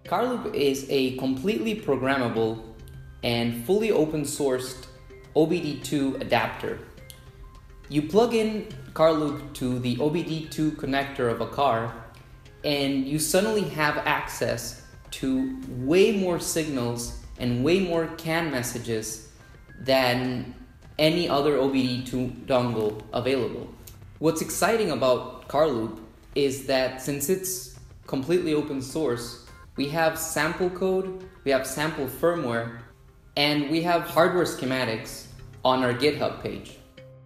Carloop is a completely programmable and fully open-sourced OBD-II adapter. You plug in Carloop to the OBD-II connector of a car, and you suddenly have access to way more signals and way more CAN messages than any other OBD-II dongle available. What's exciting about Carloop is that since it's completely open source, we have sample code, we have sample firmware, and we have hardware schematics on our GitHub page.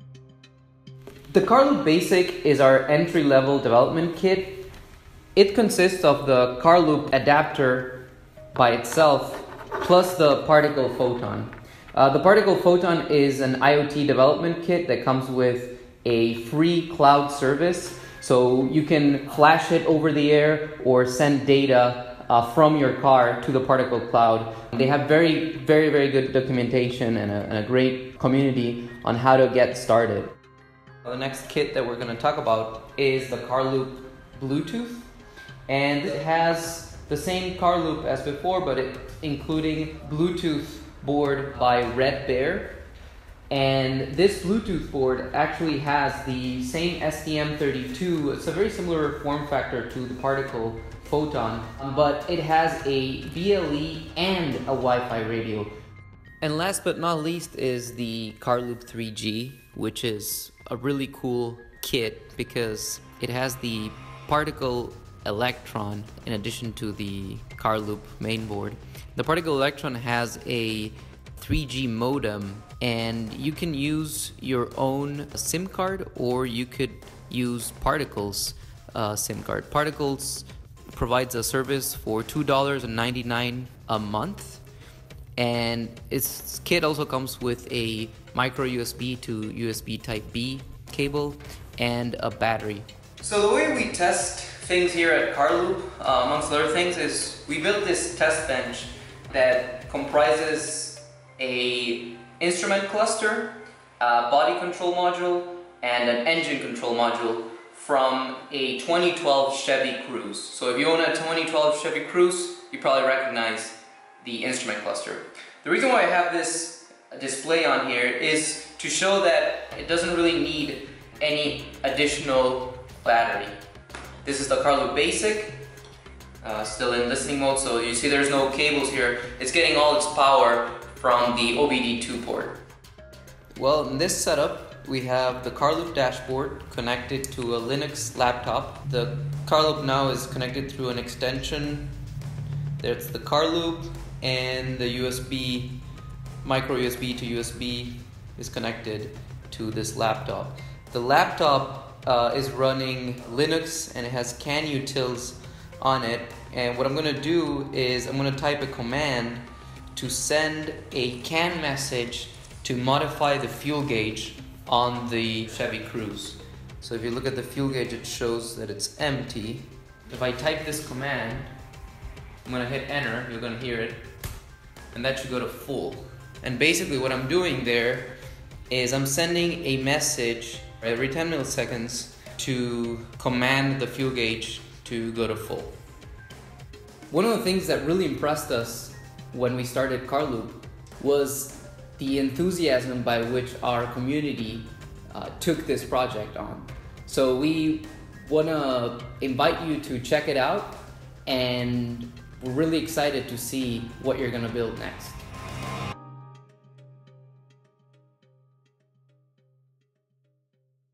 The Carloop Basic is our entry-level development kit. It consists of the Carloop adapter by itself, plus the Particle Photon. The Particle Photon is an IoT development kit that comes with a free cloud service, so you can flash it over the air or send data from your car to the Particle Cloud. They have very good documentation and a great community on how to get started. The next kit that we're going to talk about is the Carloop Bluetooth, and it has the same Carloop as before, but it's including Bluetooth board by Red Bear. And this Bluetooth board actually has the same STM32. It's a very similar form factor to the Particle Photon, but it has a BLE and a Wi-Fi radio. And last but not least is the Carloop 3G, which is a really cool kit because it has the Particle Electron in addition to the Carloop mainboard. The Particle Electron has a 3G modem, and you can use your own SIM card, or you could use Particle's SIM card. Particle's provides a service for $2.99 a month, and its kit also comes with a micro USB to USB Type B cable and a battery. So the way we test things here at Carloop, amongst other things, is we built this test bench that comprises a instrument cluster, a body control module, and an engine control module from a 2012 Chevy Cruze. So if you own a 2012 Chevy Cruze, you probably recognize the instrument cluster. The reason why I have this display on here is to show that it doesn't really need any additional battery. This is the Carloop Basic, still in listening mode, so you see there's no cables here. It's getting all its power from the OBD-II port. Well, in this setup, we have the Carloop dashboard connected to a Linux laptop. The Carloop now is connected through an extension. There's the Carloop, and the USB, micro USB to USB is connected to this laptop. The laptop is running Linux, and it has CAN utils on it. And what I'm going to do is I'm going to type a command to send a CAN message to modify the fuel gauge on the Chevy Cruze. So if you look at the fuel gauge, it shows that it's empty. If I type this command, I'm going to hit enter, you're going to hear it, and that should go to full. And basically what I'm doing there is I'm sending a message every 10 milliseconds to command the fuel gauge to go to full. One of the things that really impressed us when we started Carloop was the enthusiasm by which our community took this project on. So we want to invite you to check it out, and we're really excited to see what you're going to build next.